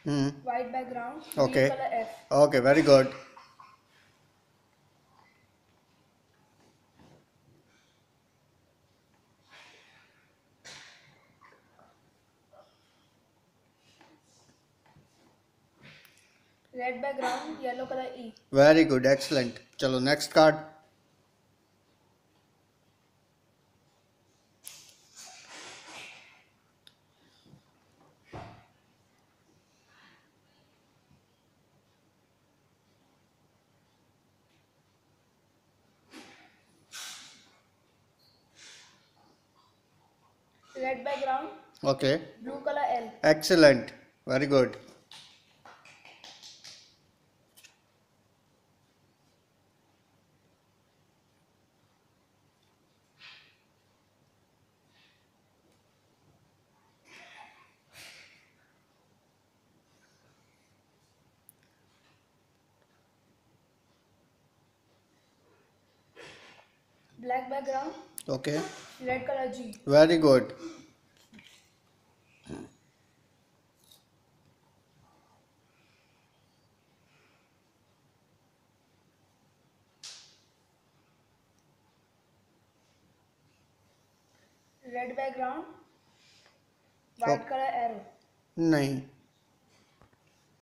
Hmm. white background, green Okay. color F. Okay, very good. Red background, yellow color E. Very good. Excellent. Chalo, next card. Red background, Okay. blue color L. Excellent. Very good. Black background, Okay. red color G. Very good. Red background, white Oh, color arrow. नहीं.